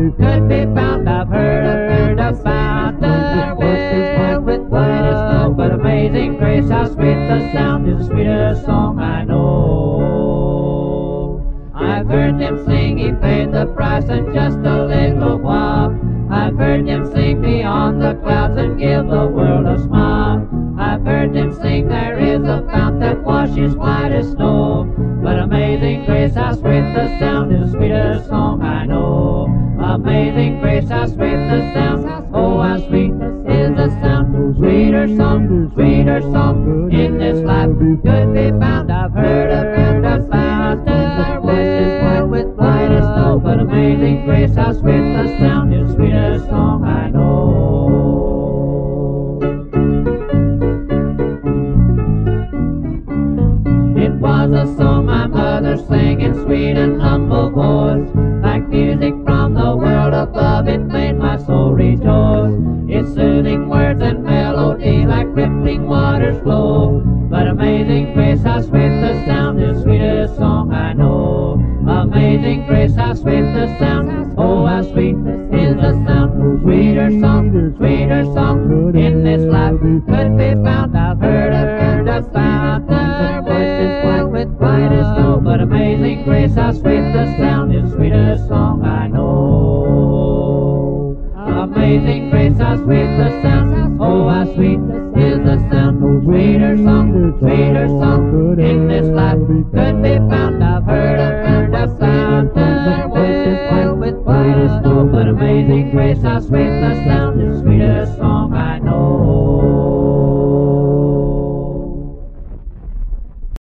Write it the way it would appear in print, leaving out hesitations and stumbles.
could be found. I've heard about the world with love, but amazing grace, how sweet the sound is the sweetest song I know. I've heard them sing, he paid the price in just a little while. I've heard them sing beyond the clouds and give the world a smile. I've heard them sing, there is a fount that washes white as snow. But amazing grace, how sweet the sound is the sweetest song I know. Amazing grace, how sweet the sound, oh how sweet is the sound. Sweeter song in this life could be found. I've heard about their voices white with white as snow. But amazing grace, how sweet the sound is the sweetest song I know. It was a song my mother sang in sweet and humble voice, like music from the world above. It made my soul rejoice. Its soothing words and melody like rippling waters flow. But amazing grace, how sweet the sound is the sweetest song I know. Amazing grace, how sweet the sound, oh how sweet is the sound. Sweeter song in this life could be found. I've heard about their voices white with white as snow. But amazing grace, how sweet the sound is the sweetest song I know. Amazing grace, how sweet the sound, oh how sweet is the sound. Sweeter song in this life could be found. I've heard about their voices white with white as snow. But amazing grace, how sweet the sound is sweet.